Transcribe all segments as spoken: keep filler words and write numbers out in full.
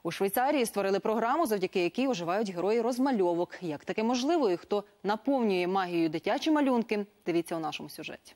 У Швейцарії створили програму, завдяки якій оживають герої розмальовок. Як таке можливо і хто наповнює магією дитячі малюнки, дивіться у нашому сюжеті.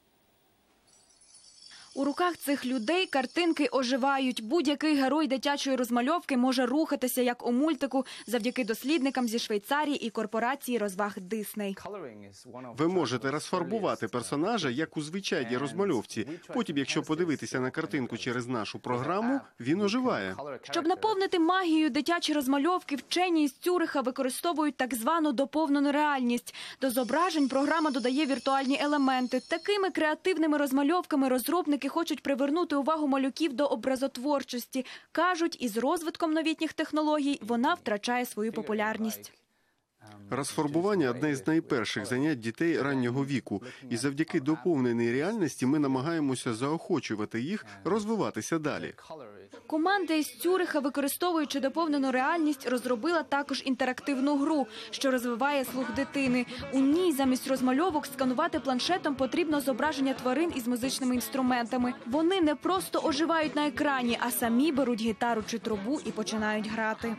У руках цих людей картинки оживають. Будь-який герой дитячої розмальовки може рухатися, як у мультику, завдяки дослідникам зі Швейцарії і корпорації розваг Дисней. Ви можете розфарбувати персонажа, як у звичайній розмальовці. Потім, якщо подивитися на картинку через нашу програму, він оживає. Щоб наповнити магією дитячі розмальовки, вчені із Цюриха використовують так звану доповнену реальність. До зображень програма додає віртуальні елементи. Такими креативними розмальовками розробники хочуть привернути увагу малюків до образотворчості. Кажуть, із розвитком новітніх технологій вона втрачає свою популярність. Розфарбування – одне із найперших занять дітей раннього віку. І завдяки доповненій реальності ми намагаємося заохочувати їх розвиватися далі. Команда із Цюриха, використовуючи доповнену реальність, розробила також інтерактивну гру, що розвиває слух дитини. У ній замість розмальовок сканувати планшетом потрібно зображення тварин із музичними інструментами. Вони не просто оживають на екрані, а самі беруть гітару чи трубу і починають грати.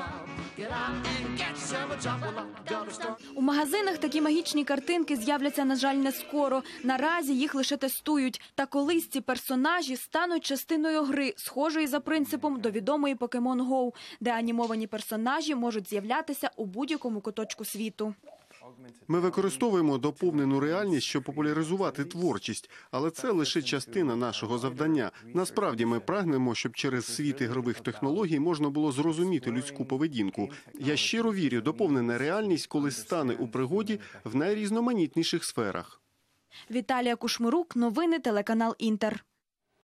У магазинах такі магічні картинки з'являться, на жаль, не скоро. Наразі їх лише тестують. Та колись ці персонажі стануть частиною гри, схожої за принципом до відомої Pokemon Go, де анімовані персонажі можуть з'являтися у будь-якому куточку світу. Ми використовуємо доповнену реальність, щоб популяризувати творчість, але це лише частина нашого завдання. Насправді ми прагнемо, щоб через світ ігрових технологій можна було зрозуміти людську поведінку. Я щиро вірю, доповнена реальність колись стане у пригоді в найрізноманітніших сферах. Віталія Кушмирук, новини, телеканал «Інтер».